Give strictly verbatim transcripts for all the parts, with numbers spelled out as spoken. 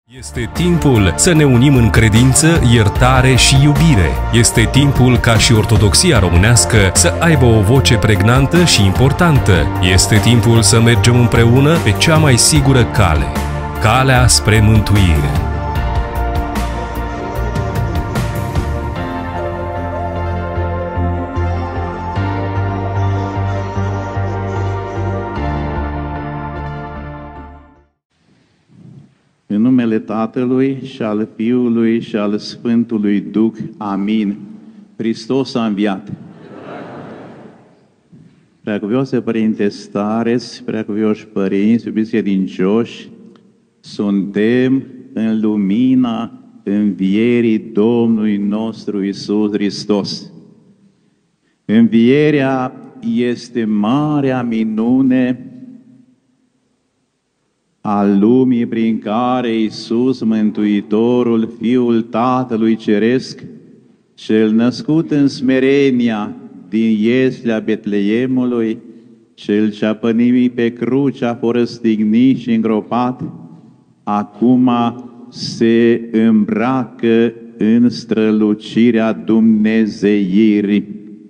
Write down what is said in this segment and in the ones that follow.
Este timpul să ne unim în credință, iertare și iubire. Este timpul ca și ortodoxia românească să aibă o voce pregnantă și importantă. Este timpul să mergem împreună pe cea mai sigură cale, calea spre mântuire. În numele Tatălui și al Fiului și al Sfântului Duh. Amin. Hristos a înviat. Preacuvioase Părinte Stareț, preacuvioși părinți, iubiți credincioși, suntem în lumina învierii Domnului nostru Iisus Hristos. Învierea este marea minune al lumii prin care Iisus Mântuitorul, Fiul Tatălui Ceresc, cel născut în smerenia din ieslea Betleemului, cel ce-a pănimit pe cruce, a fost răstignit și îngropat, acum se îmbracă în strălucirea dumnezeirii.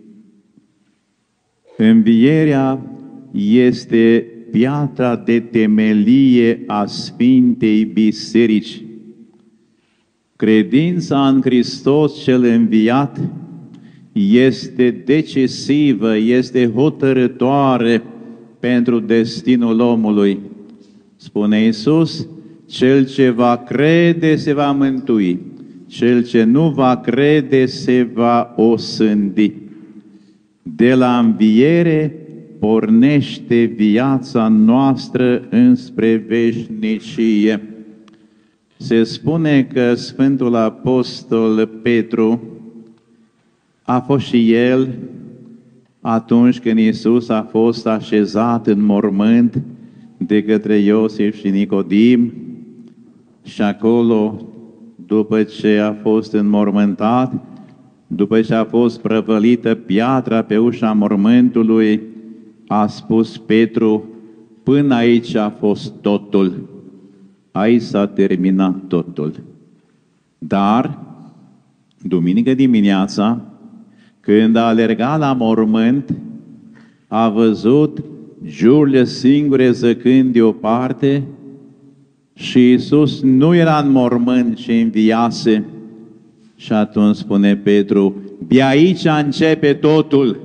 Învierea este piatra de temelie a Sfintei Biserici. Credința în Hristos cel înviat este decisivă, este hotărătoare pentru destinul omului. Spune Iisus, cel ce va crede se va mântui, cel ce nu va crede se va osândi. De la înviere pornește viața noastră înspre veșnicie. Se spune că Sfântul Apostol Petru a fost și el atunci când Iisus a fost așezat în mormânt de către Iosif și Nicodim și acolo, după ce a fost înmormântat, după ce a fost prăvălită piatra pe ușa mormântului, a spus Petru, până aici a fost totul, aici s-a terminat totul. Dar, duminică dimineața, când a alergat la mormânt, a văzut giurile singure zăcând deoparte și Iisus nu era în mormânt, ci înviase. Și atunci spune Petru, de aici începe totul.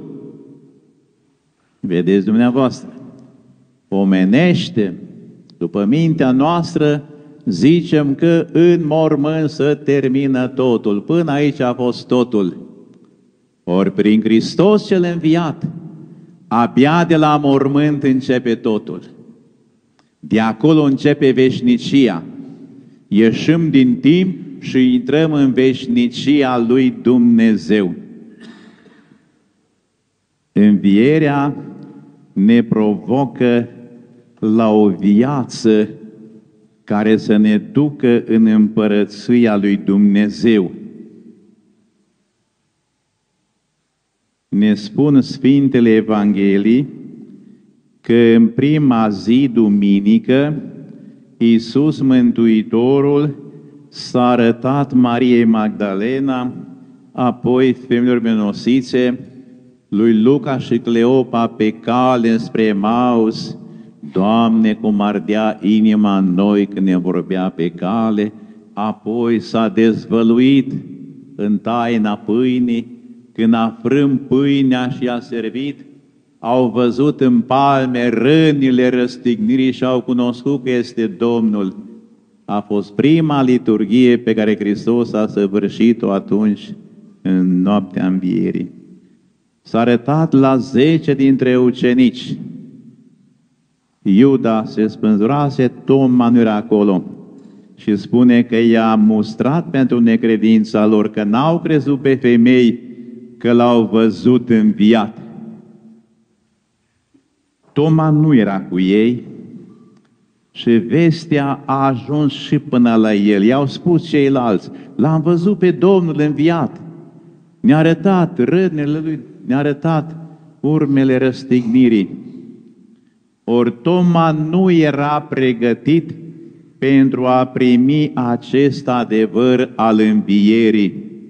Vedeți dumneavoastră, omenește, după mintea noastră, zicem că în mormânt se termină totul. Până aici a fost totul. Ori prin Hristos cel înviat, abia de la mormânt începe totul. De acolo începe veșnicia. Ieșim din timp și intrăm în veșnicia lui Dumnezeu. Învierea ne provocă la o viață care să ne ducă în împărăția lui Dumnezeu. Ne spun Sfintele Evanghelii că în prima zi duminică Iisus Mântuitorul s-a arătat Mariei Magdalena, apoi femeilor menosițe, lui Luca și Cleopa pe cale spre Emaus. Doamne, cum ardea inima în noi când ne vorbea pe cale. Apoi s-a dezvăluit în taina pâinii, când a frânt pâinea și a servit, au văzut în palme rănile răstignirii și au cunoscut că este Domnul. A fost prima liturghie pe care Hristos a săvârșit-o atunci, în noaptea învierii. S-a arătat la zece dintre ucenici. Iuda se spânzurase, Toma nu era acolo. Și spune că i-a mustrat pentru necredința lor, că n-au crezut pe femei că l-au văzut înviat. Toma nu era cu ei și vestea a ajuns și până la el. I-au spus ceilalți, l-am văzut pe Domnul înviat. Ne-a arătat rănile lui, ne-a arătat urmele răstignirii. Ori Toma nu era pregătit pentru a primi acest adevăr al învierii.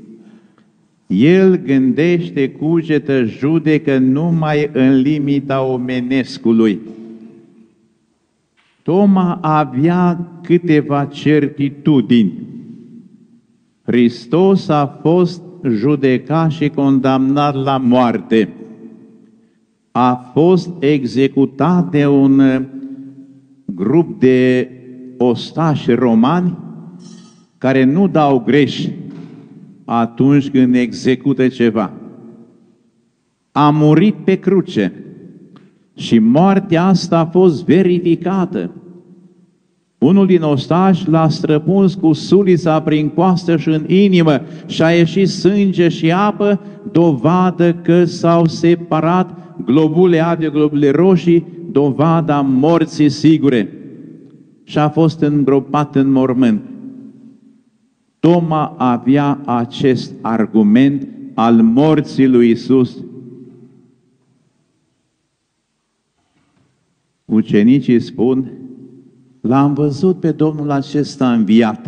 El gândește, cugetă, judecă numai în limita omenescului. Toma avea câteva certitudini. Hristos a fost judecat și condamnat la moarte. A fost executat de un grup de ostași romani care nu dau greș atunci când execută ceva. A murit pe cruce și moartea asta a fost verificată. Unul din ostași l-a străpuns cu sulița prin coastă și în inimă și a ieșit sânge și apă, dovadă că s-au separat globule albe, globule roșii, dovada morții sigure. Și a fost îngropat în mormânt. Toma avea acest argument al morții lui Iisus. Ucenicii spun: l-am văzut pe Domnul acesta înviat.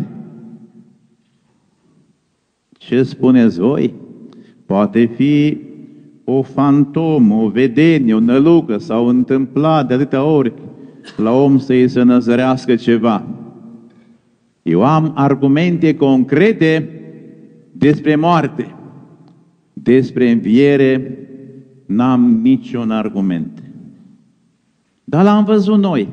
Ce spuneți voi? Poate fi o fantomă, o vedenie, o nălucă, s-au întâmplat de atâtea ori la om să-i se năzărească ceva. Eu am argumente concrete despre moarte. Despre înviere n-am niciun argument. Dar l-am văzut noi.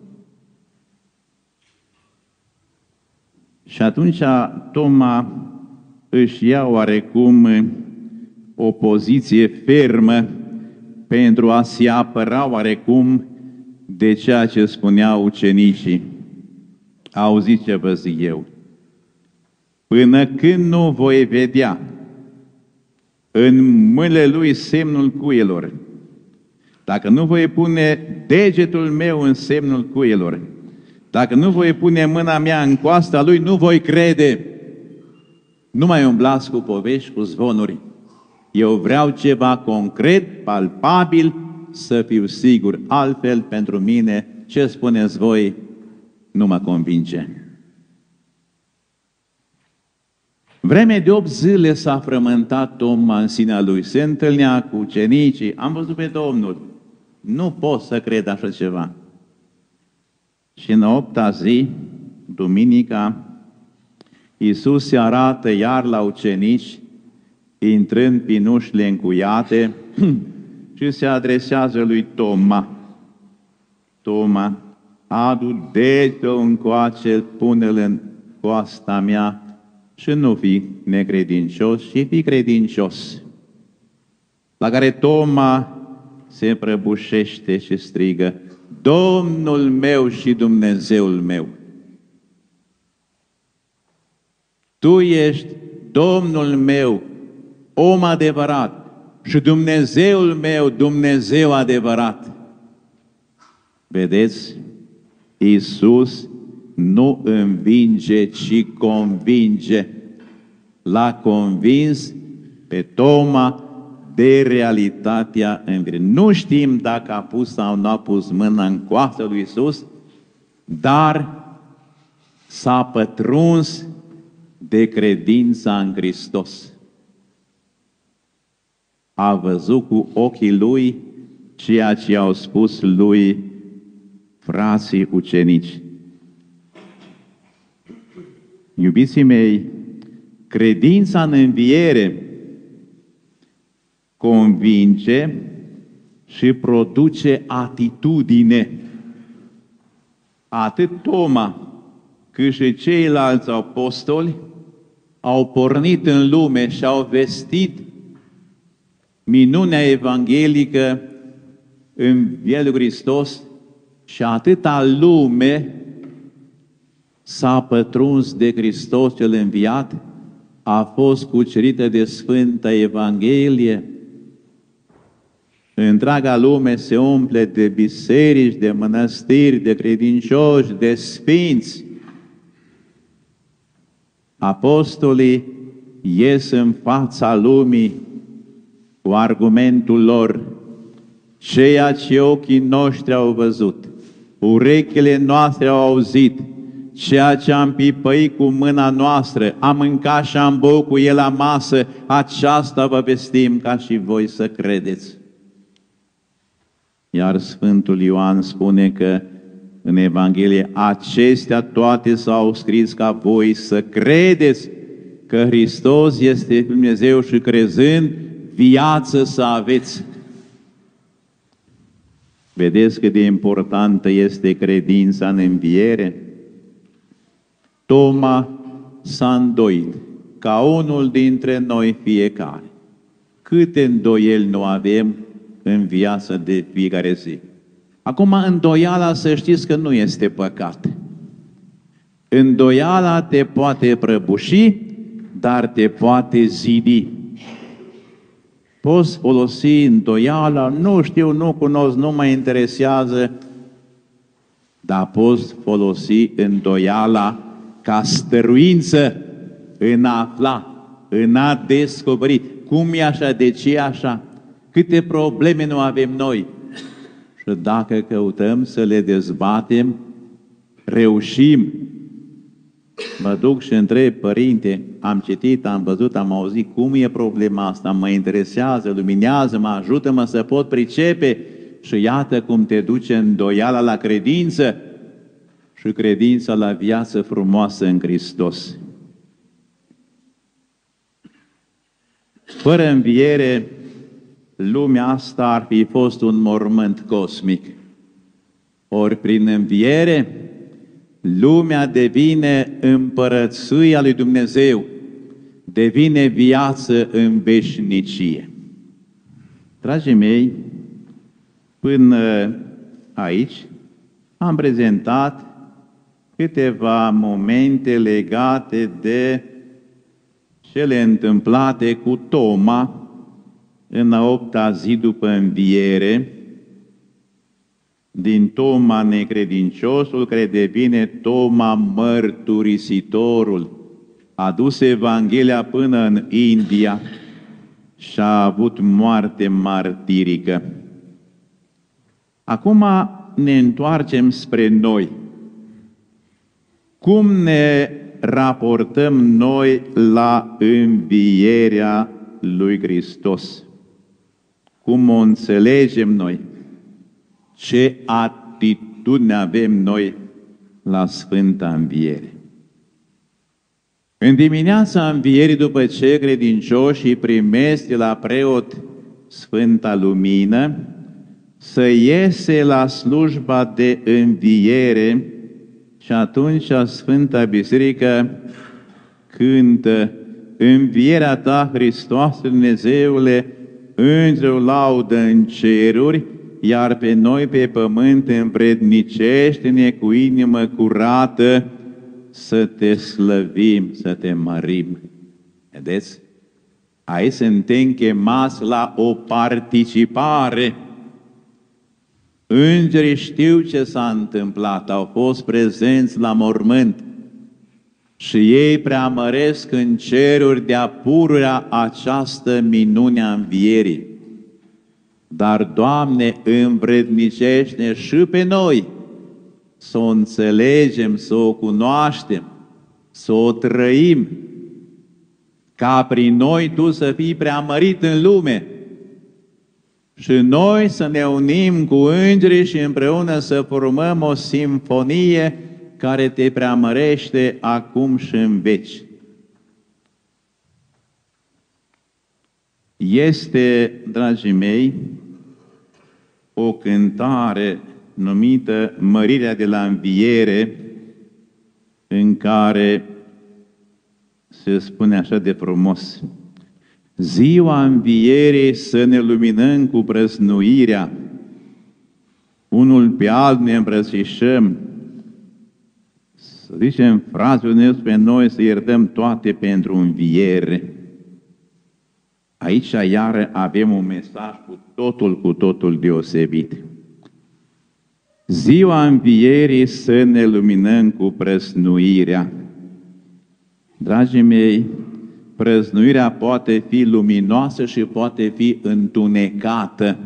Și atunci Toma își ia oarecum o poziție fermă pentru a se apăra oarecum de ceea ce spuneau ucenicii. Auziți ce vă zic eu? Până când nu voi vedea în mâinile lui semnul cuielor, dacă nu voi pune degetul meu în semnul cuielor, dacă nu voi pune mâna mea în coasta lui, nu voi crede. Nu mai umblați cu povești, cu zvonuri. Eu vreau ceva concret, palpabil, să fiu sigur. Altfel, pentru mine, ce spuneți voi, nu mă convinge. Vreme de opt zile s-a frământat Toma în sinea lui. Se întâlnea cu ucenicii. Am văzut pe Domnul. Nu pot să cred așa ceva. Și în a opta zi, duminica, Iisus se arată iar la ucenici, intrând prin ușile încuiate și se adresează lui Toma. Toma, adu degetul încoace, pune-l în coasta mea și nu fi necredincios, și fi credincios. La care Toma se prăbușește și strigă: Domnul meu și Dumnezeul meu! Tu ești Domnul meu, om adevărat, și Dumnezeul meu, Dumnezeu adevărat. Vedeți? Iisus nu învinge, ci convinge. L-a convins pe Toma de realitatea învierii. Nu știm dacă a pus sau nu a pus mâna în coasta lui Iisus, dar s-a pătruns de credința în Hristos. A văzut cu ochii lui ceea ce au spus lui frații ucenici. Iubiții mei, credința în înviere convinge și produce atitudine. Atât Toma cât și ceilalți apostoli au pornit în lume și au vestit minunea evanghelică în învierea lui Hristos și atâta lume s-a pătruns de Hristos cel înviat, a fost cucerită de Sfânta Evanghelie. Întreaga lume se umple de biserici, de mănăstiri, de credincioși, de sfinți. Apostolii ies în fața lumii cu argumentul lor: ceea ce ochii noștri au văzut, urechile noastre au auzit, ceea ce am pipăit cu mâna noastră, am mâncat și am băut cu el la masă, aceasta vă vestim ca și voi să credeți. Iar Sfântul Ioan spune că în Evanghelie acestea toate s-au scris ca voi să credeți că Hristos este Dumnezeu și crezând viață să aveți. Vedeți cât de importantă este credința în înviere? Toma s-a îndoit, ca unul dintre noi fiecare. Câte îndoieli nu avem în viața de fiecare zi. Acum, îndoiala, să știți că nu este păcat. Îndoiala te poate prăbuși, dar te poate zidi. Poți folosi îndoiala, nu știu, nu cunosc, nu mă interesează, dar poți folosi îndoiala ca stăruință în a afla, în a descoperi cum e așa, de ce e așa, câte probleme nu avem noi. Și dacă căutăm să le dezbatem, reușim. Mă duc și întreb, părinte, am citit, am văzut, am auzit, cum e problema asta, mă interesează, luminează, mă ajută-mă să pot pricepe. Și iată cum te duce îndoiala la credință și credința la viață frumoasă în Hristos. Fără înviere, lumea asta ar fi fost un mormânt cosmic. Ori prin înviere, lumea devine împărăția lui Dumnezeu, devine viață în veșnicie. Dragii mei, până aici am prezentat câteva momente legate de cele întâmplate cu Toma în a opta zi după înviere, din Toma necredinciosul, care devine Toma mărturisitorul. A dus Evanghelia până în India și a avut moarte martirică. Acum ne întoarcem spre noi. Cum ne raportăm noi la învierea lui Hristos? Cum o înțelegem noi? Ce atitudine avem noi la Sfânta Înviere? În dimineața Învierii, după ce credincioșii primesc de la preot Sfânta Lumină, să iese la slujba de înviere și atunci Sfânta Biserică cântă: învierea ta, Hristoase Dumnezeule, îngerul laudă în ceruri, iar pe noi pe pământ învrednicește-ne cu inimă curată să te slăvim, să te mărim. Vedeți? Aici suntem chemați la o participare. Îngerii știu ce s-a întâmplat, au fost prezenți la mormânt și ei preamăresc în ceruri de-a pururea această minune a învierii. Dar, Doamne, învrednicește și pe noi să o înțelegem, să o cunoaștem, să o trăim, ca prin noi Tu să fii preamărit în lume și noi să ne unim cu îngerii și împreună să formăm o simfonie care Te preamărește acum și în veci. Este, dragii mei, o cântare numită Mărirea de la Înviere, în care se spune așa de frumos: ziua învierii să ne luminăm cu prăznuirea, unul pe altul ne îmbrățișăm, să zicem frazele pe noi, să iertăm toate pentru înviere. Aici iară avem un mesaj cu totul, cu totul deosebit. Ziua învierii să ne luminăm cu prăznuirea. Dragii mei, prăznuirea poate fi luminoasă și poate fi întunecată.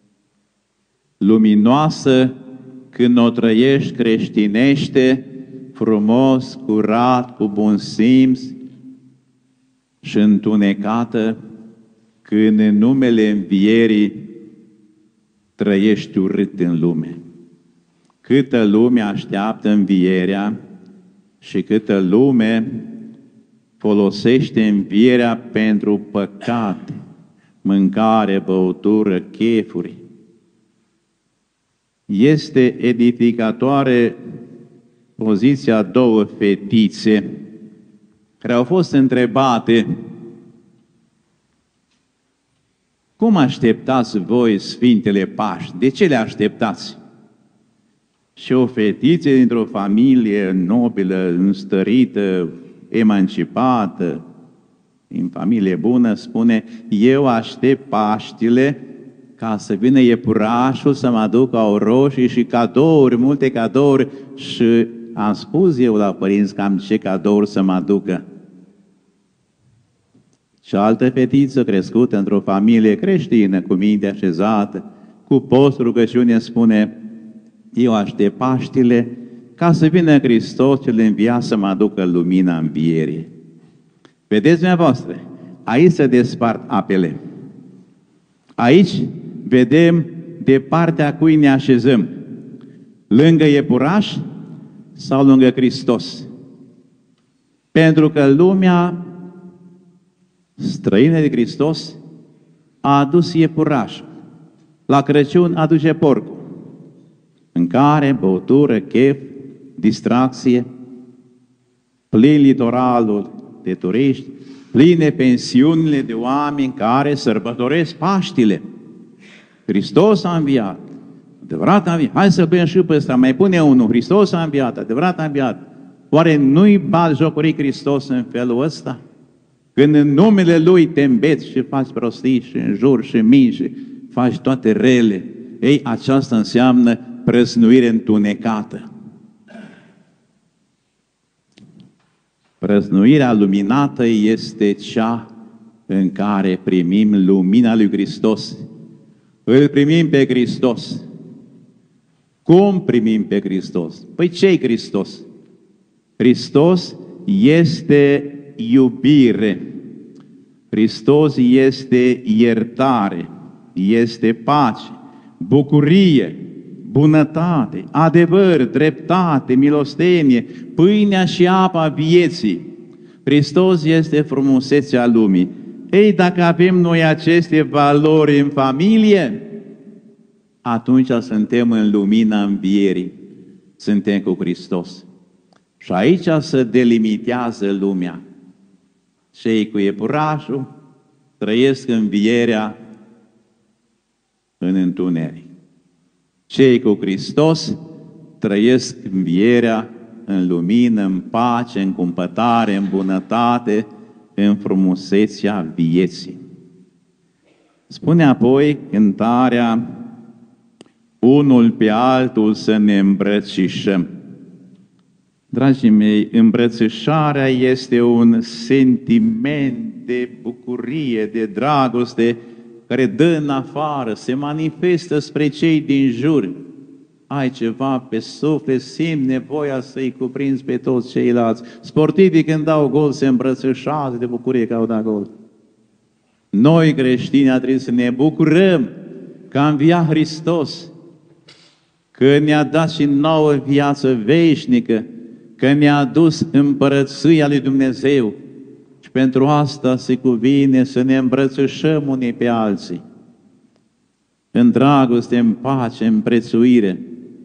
Luminoasă când o trăiești creștinește, frumos, curat, cu bun simț și întunecată, când în numele învierii trăiești urât în lume. Câtă lume așteaptă învierea și câtă lume folosește învierea pentru păcate, mâncare, băutură, chefuri. Este edificatoare poziția două fetițe care au fost întrebate: cum așteptați voi Sfintele Paști? De ce le așteptați? Și o fetiță dintr-o familie nobilă, înstărită, emancipată, în familie bună, spune: eu aștept Paștile ca să vină iepurașul să mă aducă au roșii și cadouri, multe cadouri. Și am spus eu la părinți cam ce cadouri să mă aducă. Și altă fetiță crescută într-o familie creștină, cu minte așezată, cu post, rugăciune, spune: eu aștept Paștile ca să vină Hristos cel înviat să mă aducă lumina învierii. Vedeți dumneavoastră, aici se despart apele. Aici vedem de partea cui ne așezăm, lângă iepuraș sau lângă Hristos. Pentru că lumea străină de Hristos a adus iepurașul. La Crăciun aduce porcul. Mâncare, băutură, chef, distracție, plin litoralul de turiști, pline pensiunile de oameni care sărbătoresc Paștile. Hristos a înviat, adevărat a înviat. Hai să bem și pe ăsta, mai pune unul: Hristos a înviat, adevărat a înviat. Oare nu-i batjocori Hristos în felul ăsta? Când în numele Lui te îmbeți și faci prostii și înjuri și minți și faci toate rele, ei, aceasta înseamnă prăznuire întunecată. Prăznuirea luminată este cea în care primim lumina lui Hristos. Îl primim pe Hristos. Cum primim pe Hristos? Păi ce-i Hristos? Hristos este iubire. Hristos este iertare, este pace, bucurie, bunătate, adevăr, dreptate, milostenie, pâinea și apa vieții. Hristos este frumusețea lumii. Ei, dacă avem noi aceste valori în familie, atunci suntem în lumina învierii, suntem cu Hristos. Și aici se delimitează lumea. Cei cu iepurașul trăiesc învierea în întuneric. Cei cu Hristos trăiesc învierea în lumină, în pace, în cumpătare, în bunătate, în frumusețea vieții. Spune apoi cântarea: unul pe altul să ne îmbrățișăm. Dragii mei, îmbrățișarea este un sentiment de bucurie, de dragoste, care dă în afară, se manifestă spre cei din jur. Ai ceva pe suflet, simți nevoia să-i cuprinzi pe toți ceilalți. Sportivii când dau gol se îmbrățișează de bucurie că au dat gol. Noi creștini ar trebui să ne bucurăm că a înviat Hristos, că ne-a dat și nouă viață veșnică, că ne-a adus împărăția lui Dumnezeu. Și pentru asta se cuvine să ne îmbrățișăm unii pe alții, în dragoste, în pace, în prețuire.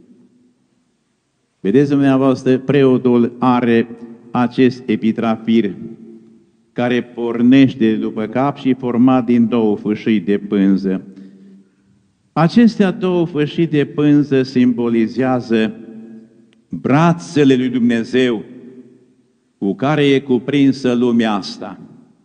Vedeți dumneavoastră, preotul are acest epitrafir care pornește după cap și format din două fâșii de pânză. Acestea două fâșii de pânză simbolizează brațele lui Dumnezeu cu care e cuprinsă lumea asta,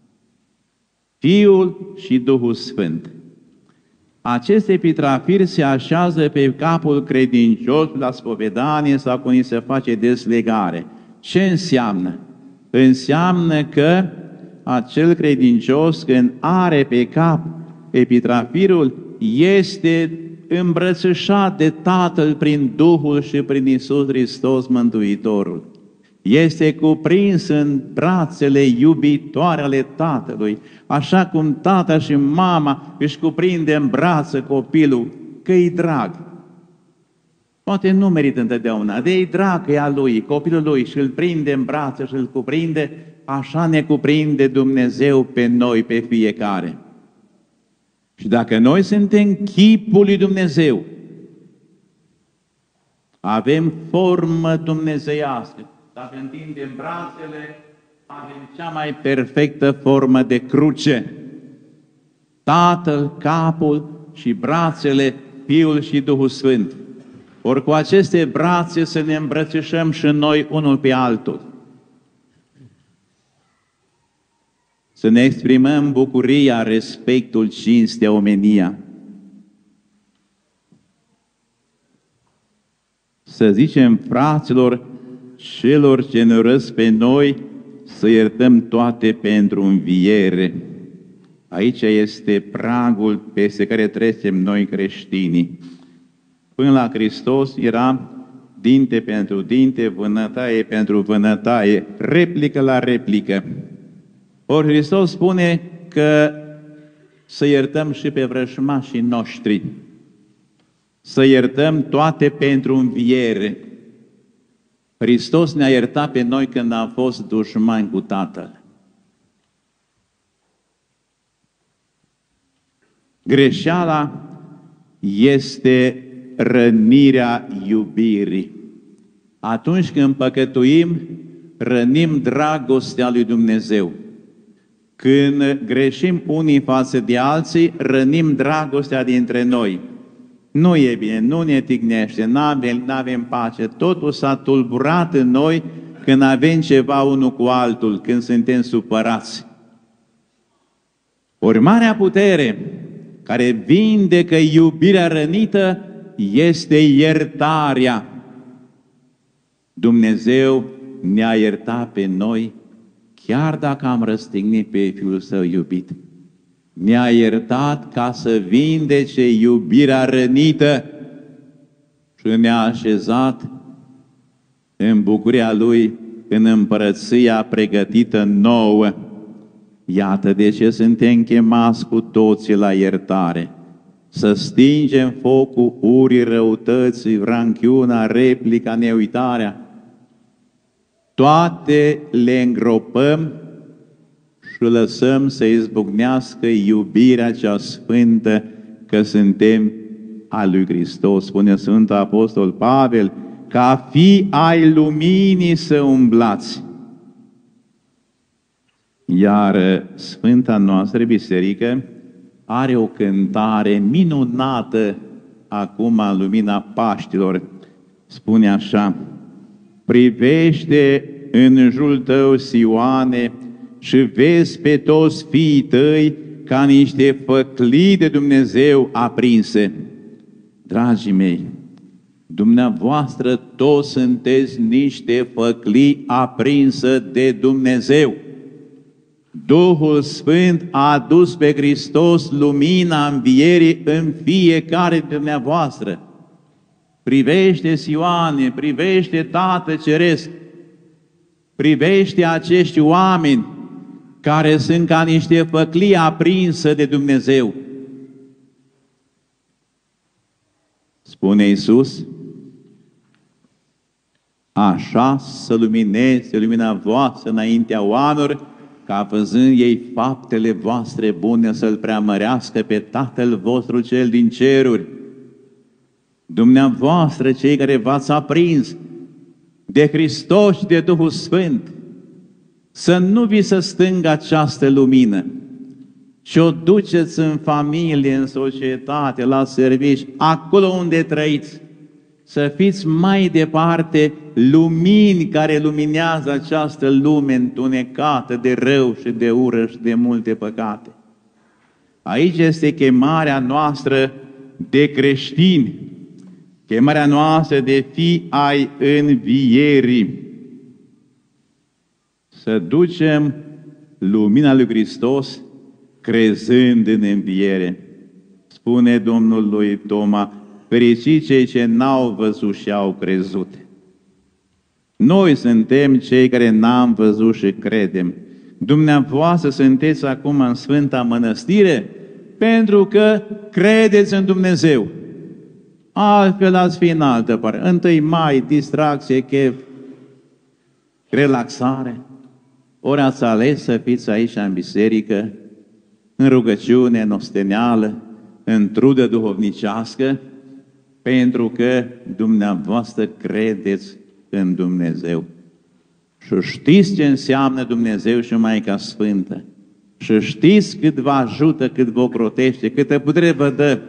Fiul și Duhul Sfânt. Acest epitrafir se așează pe capul credincios la spovedanie sau când se face deslegare. Ce înseamnă? Înseamnă că acel credincios, când are pe cap epitrafirul, este îmbrățișat de Tatăl prin Duhul și prin Iisus Hristos Mântuitorul. este cuprins în brațele iubitoare ale Tatălui, așa cum tata și mama își cuprinde în brață copilul, că îi drag. Poate nu merită întotdeauna, de-i drag că e a lui, copilul lui, și îl prinde în brață și îl cuprinde, așa ne cuprinde Dumnezeu pe noi, pe fiecare. Și dacă noi suntem chipul lui Dumnezeu, avem formă dumnezeiască, dacă întindem brațele, avem cea mai perfectă formă de cruce. Tatăl, capul și brațele, Fiul și Duhul Sfânt. Ori cu aceste brațe să ne îmbrățișăm și noi unul pe altul. Să ne exprimăm bucuria, respectul, cinstea, omenia. Să zicem fraților celor ce ne urăsc pe noi, să iertăm toate pentru înviere. Aici este pragul peste care trecem noi creștinii. Până la Hristos era dinte pentru dinte, vânătaie pentru vânătaie, replică la replică. Ori Hristos spune că să iertăm și pe vrăjmașii noștri, să iertăm toate pentru înviere. Hristos ne-a iertat pe noi când am fost dușmani cu Tatăl. Greșeala este rănirea iubirii. Atunci când păcătuim, rănim dragostea lui Dumnezeu. Când greșim unii față de alții, rănim dragostea dintre noi. Nu e bine, nu ne tignește, nu avem, n-avem pace. Totul s-a tulburat în noi când avem ceva unul cu altul, când suntem supărați. Ori marea putere care vindecă iubirea rănită este iertarea. Dumnezeu ne-a iertat pe noi, chiar dacă am răstignit pe Fiul Său iubit. Ne-a iertat ca să vindece iubirea rănită și ne-a așezat în bucuria Lui, în împărăția pregătită nouă. Iată de ce suntem chemați cu toții la iertare. Să stingem focul urii, răutății, ranchiuna, replica, neuitarea. Toate le îngropăm și lăsăm să izbucnească iubirea cea sfântă, că suntem al lui Hristos. Spune Sfântul Apostol Pavel, ca fii ai luminii să umblați. Iar Sfânta noastră Biserică are o cântare minunată acum în lumina Paștilor. Spune așa: privește în jurul tău, Sioane, și vezi pe toți fiii tăi ca niște făclii de Dumnezeu aprinse. Dragii mei, dumneavoastră toți sunteți niște făclii aprinse de Dumnezeu. Duhul Sfânt a adus pe Hristos lumina învierii în fiecare dintre dumneavoastră. Privește, Sioane, privește, Tată Ceresc, privește acești oameni care sunt ca niște făclii aprinse de Dumnezeu. Spune Iisus, așa să lumineze lumina voastră înaintea oamenilor, ca văzând ei faptele voastre bune să-L preamărească pe Tatăl vostru cel din ceruri. Dumneavoastră, cei care v-ați aprins de Hristos și de Duhul Sfânt, să nu vi se stângă această lumină, ci o duceți în familie, în societate, la servici, acolo unde trăiți, să fiți mai departe lumini care luminează această lume întunecată de rău și de ură și de multe păcate. Aici este chemarea noastră de creștini, chemarea noastră de fii ai învierii. Să ducem lumina lui Hristos crezând în înviere. Spune Domnul lui Toma, fericiți cei ce n-au văzut și au crezut. Noi suntem cei care n-am văzut și credem. Dumneavoastră sunteți acum în Sfânta Mănăstire pentru că credeți în Dumnezeu. Altfel ați fi în altă parte. Întâi mai, distracție, chef, relaxare. Ori ați ales să fiți aici în biserică, în rugăciune, în osteneală, în trudă duhovnicească, pentru că dumneavoastră credeți în Dumnezeu. Și știți ce înseamnă Dumnezeu și Maica Sfântă. Și știți cât vă ajută, cât vă ocrotește, câtă putere vă dă.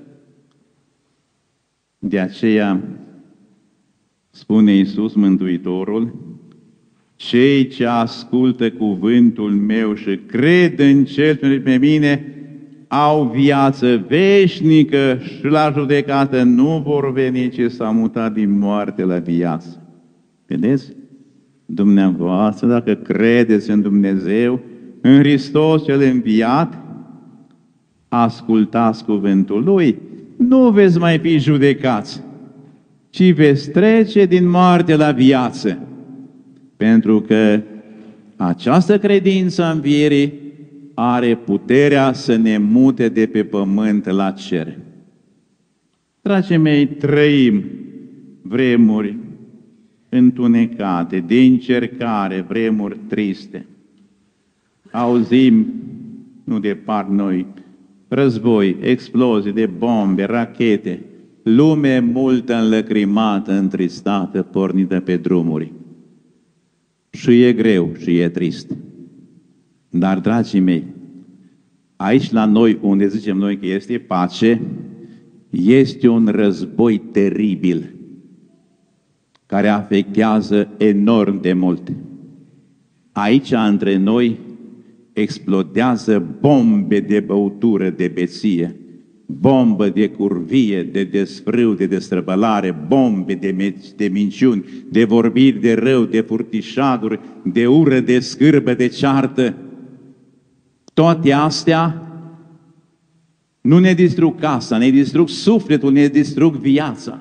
De aceea spune Iisus Mântuitorul, cei ce ascultă cuvântul meu și cred în Cel ce pe mine, au viață veșnică și la judecată nu vor veni, ci s-au mutat din moarte la viață. Vedeți? Dumneavoastră, dacă credeți în Dumnezeu, în Hristos cel înviat, ascultați cuvântul Lui, nu veți mai fi judecați, ci veți trece din moarte la viață. Pentru că această credință a învierii are puterea să ne mute de pe pământ la cer. Dragii mei, trăim vremuri întunecate, de încercare, vremuri triste. Auzim, nu departe noi, război, explozii de bombe, rachete, lume multă înlăcrimată, întristată, pornită pe drumuri. Și e greu și e trist. Dar, dragii mei, aici la noi, unde zicem noi că este pace, este un război teribil, care afectează enorm de mult. Aici, între noi, explodează bombe de băutură, de beție, bombă de curvie, de desfrâu, de destrăbălare, bombe de, de minciuni, de vorbiri de rău, de furtișaduri, de ură, de scârbă, de ceartă. Toate astea nu ne distrug casa, ne distrug sufletul, ne distrug viața.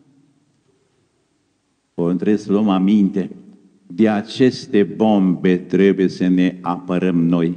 O trebuie să luăm aminte. De aceste bombe trebuie să ne apărăm noi.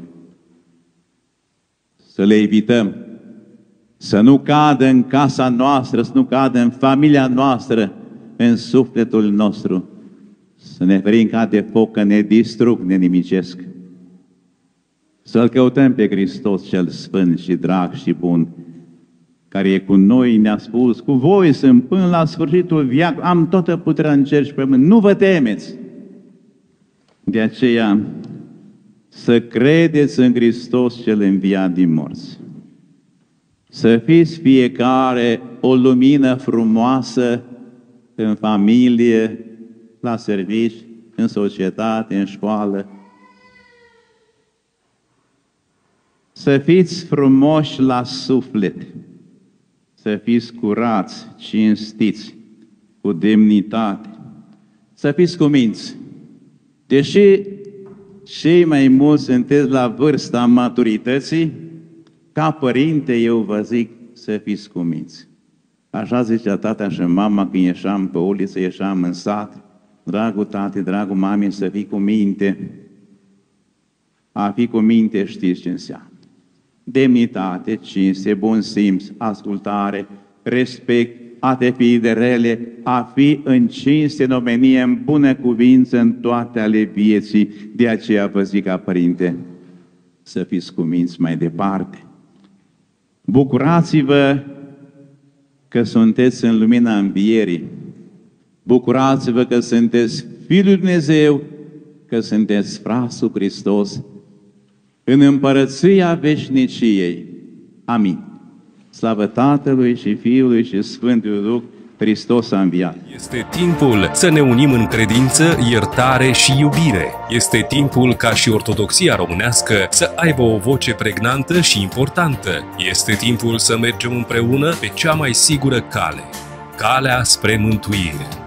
Să le evităm. Să nu cadă în casa noastră, să nu cadă în familia noastră, în sufletul nostru. Să ne ferim ca de foc, că ne distrug, ne nimicesc. Să-L căutăm pe Hristos cel Sfânt și drag și bun, care e cu noi, ne-a spus, cu voi sunt până la sfârșitul viacului, am toată puterea în cer și pământ, nu vă temeți! De aceea, să credeți în Hristos cel înviat din morți. Să fiți fiecare o lumină frumoasă în familie, la servici, în societate, în școală. Să fiți frumoși la suflet, să fiți curați, cinstiți, cu demnitate, să fiți cuminți. Deși cei mai mulți sunteți la vârsta maturității, ca părinte eu vă zic să fiți cuminți. Așa zicea tata și mama când ieșeam pe uliță, ieșeam în sat. Dragul tati, dragul mami, să fii cu minte. A fi cu minte știți ce înseamnă. Demnitate, cinste, bun simț, ascultare, respect, a te fi de rele, a fi în cinste, în omenie, în bună cuvință, în toate ale vieții. De aceea vă zic ca părinte, să fiți cuminți mai departe. Bucurați-vă că sunteți în lumina învierii. Bucurați-vă că sunteți Fiul lui Dumnezeu, că sunteți frasul Hristos în împărăția veșniciei. Amin. Slavă Tatălui și Fiului și Sfântului Duh, Hristos a înviat. Este timpul să ne unim în credință, iertare și iubire. Este timpul ca și ortodoxia românească să aibă o voce pregnantă și importantă. Este timpul să mergem împreună pe cea mai sigură cale, calea spre mântuire.